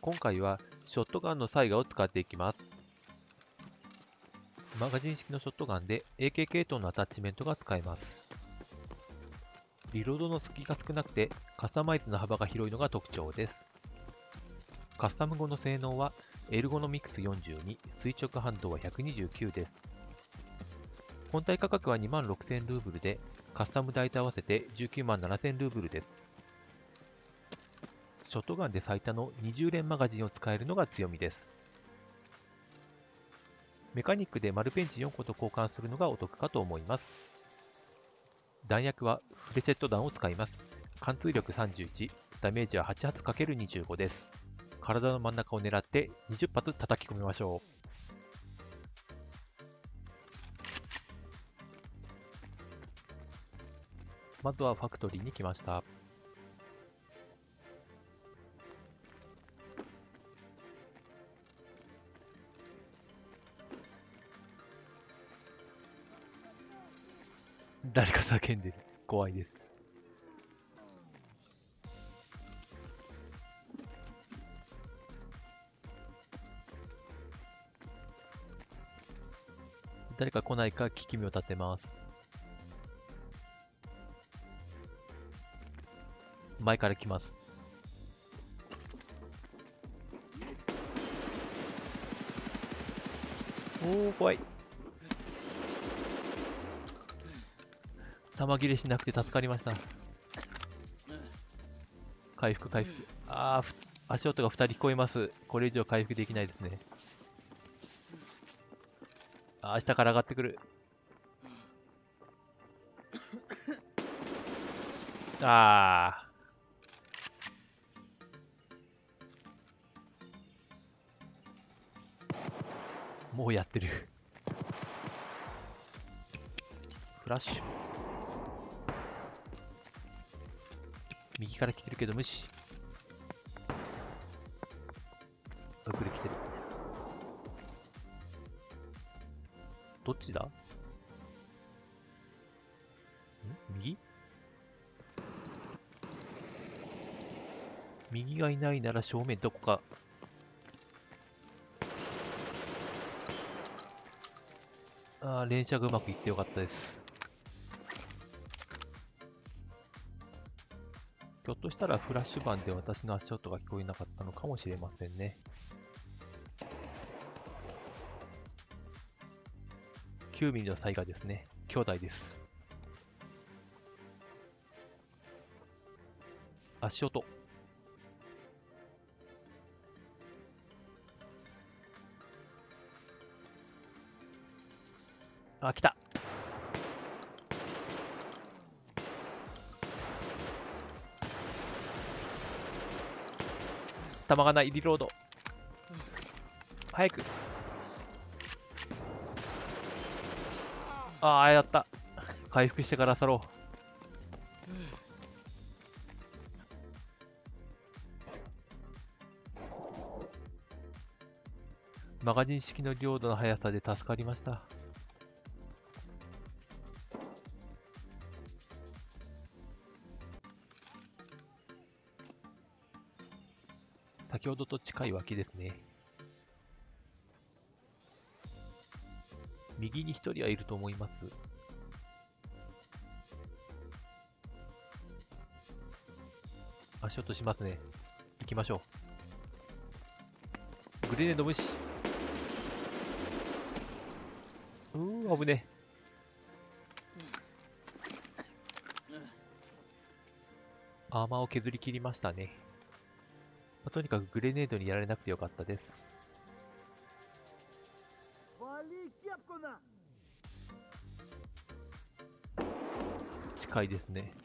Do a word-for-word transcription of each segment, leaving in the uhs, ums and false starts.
今回はショットガンのサイガを使っていきます。マガジン式のショットガンで エーケー 系統のアタッチメントが使えます。リロードの隙が少なくてカスタマイズの幅が広いのが特徴です。カスタム後の性能はエルゴノミクスよんじゅうに、垂直反動はひゃくにじゅうきゅうです。本体価格はにまんろくせんルーブルで、カスタム代と合わせてじゅうきゅうまんななせんルーブルです。ショットガンで最多のにじゅうれんマガジンを使えるのが強みです。メカニックで丸ペンチよんこと交換するのがお得かと思います。弾薬はフレシェット弾を使います。貫通力さんじゅういち、ダメージははち発 ×にじゅうご です。体の真ん中を狙ってにじゅっ発叩き込みましょう。まずはファクトリーに来ました。誰か叫んでる。怖いです。誰か来ないか聞き目を立てます。前から来ます。おー、怖い。弾切れしなくて助かりました。回復回復。あー、足音がふたり聞こえます。これ以上回復できないですね。あー、下から上がってくる。あー、もうやってる。フラッシュ。右から来てるけど無視。遅れ来てる。どっちだ？ん？右？右がいないなら正面どこか。あー、連射がうまくいってよかったです。ひょっとしたらフラッシュ版で私の足音が聞こえなかったのかもしれませんね。きゅうミリのサイガですね。兄弟です。足音。あ、来た。弾がない、リロード。早く。ああ、やった。回復してから去ろう。マガジン式のリロードの速さで助かりました。先ほどと近い脇ですね。右に一人はいると思います。足音しますね。行きましょう。グレネード無視。うー、危ね。アーマーを削り切りましたね。まあ、とにかくグレネードにやられなくてよかったです。近いですね。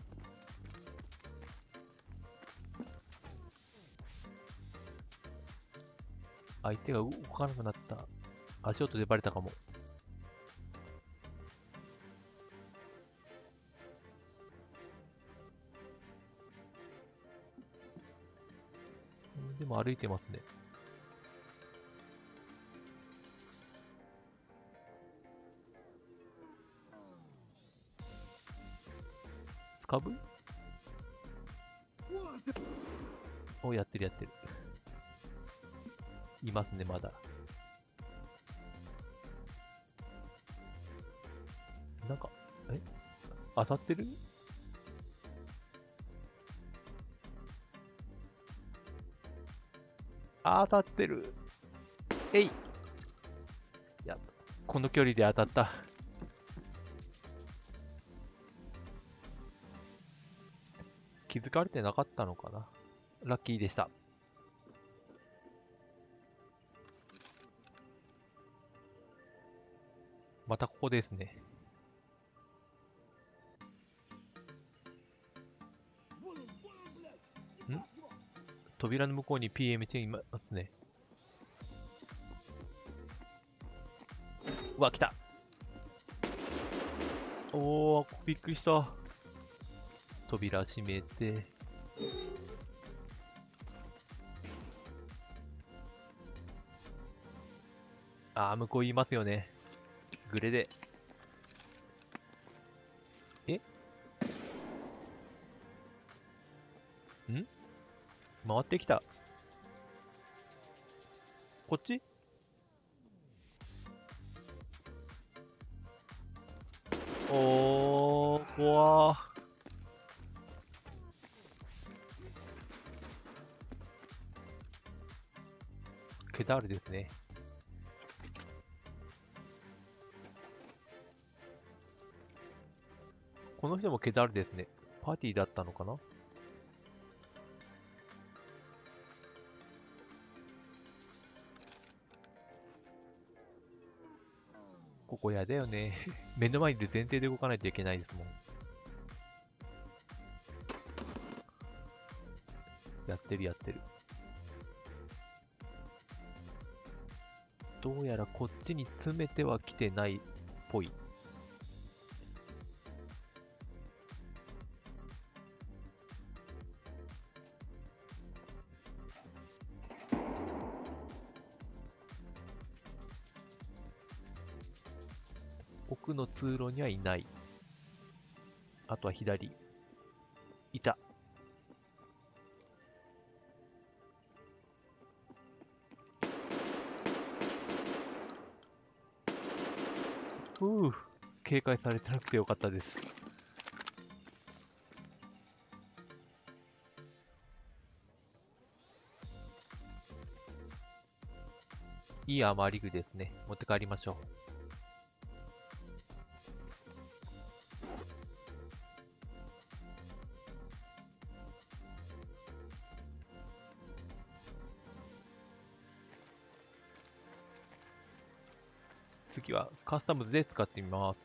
相手が動かなくなった。足音でバレたかも。でも歩いてますね。スカブ？お、やってるやってる。 いますね、まだ。なんか、え当たってる？あ、当たってる。えい。いや、この距離で当たった。気づかれてなかったのかな。ラッキーでした。またここですね。ん扉の向こうに ピーエム チェンいますね。うわ、来た。おー、びっくりした。扉閉めて。あー、向こういますよね。グレで。えん回ってきた。こっち？おー、怖ー。ケダールですね。この人もケダールですね。パーティーだったのかな？ここやだよね。目の前にいる前提で動かないといけないですもん。やってるやってる。どうやらこっちに詰めては来てないっぽい。奥の通路にはいない。あとは左。いた。ふう。警戒されてなくてよかったです。いいアマーリグですね。持って帰りましょう。次はカスタムズで使ってみます。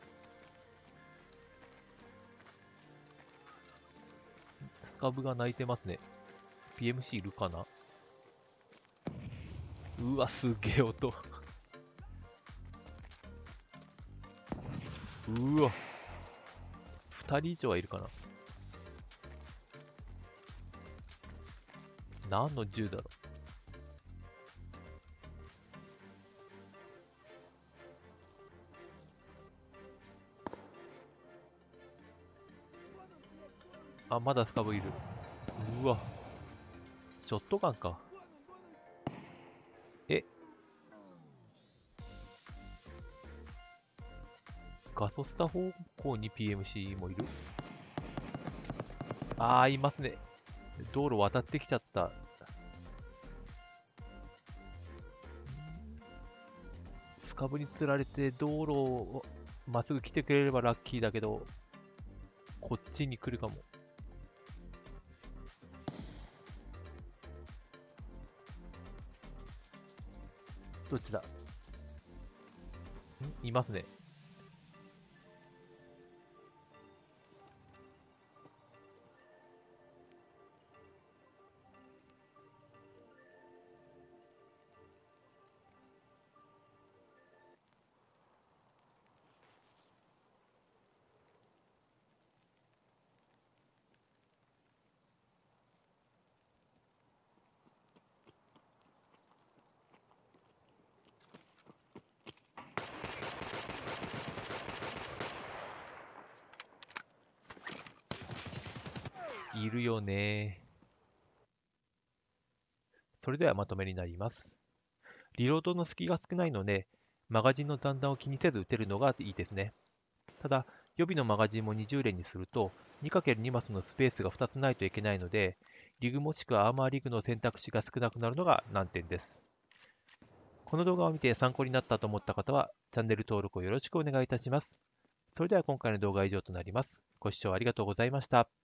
スカブが鳴いてますね。ピーエムシー いるかな？うわ、すげえ音。うわ。ふたり以上はいるかな？何の銃だろう？あ、まだスカブいる。うわ。ショットガンか。えガソスタ方向に ピーエムシー もいる？あー、いますね。道路渡ってきちゃった。スカブに釣られて道路をまっすぐ来てくれればラッキーだけど、こっちに来るかも。どっちだ？んいますね。いるよね。それではまとめになります。 リロードの隙が少ないので、マガジンの残弾を気にせず撃てるのがいいですね。ただ、予備のマガジンもにじゅう連にすると、にかけるに マスのスペースがふたつないといけないので、リグもしくはアーマーリグの選択肢が少なくなるのが難点です。この動画を見て参考になったと思った方は、チャンネル登録をよろしくお願いいたします。それでは今回の動画は以上となります。ご視聴ありがとうございました。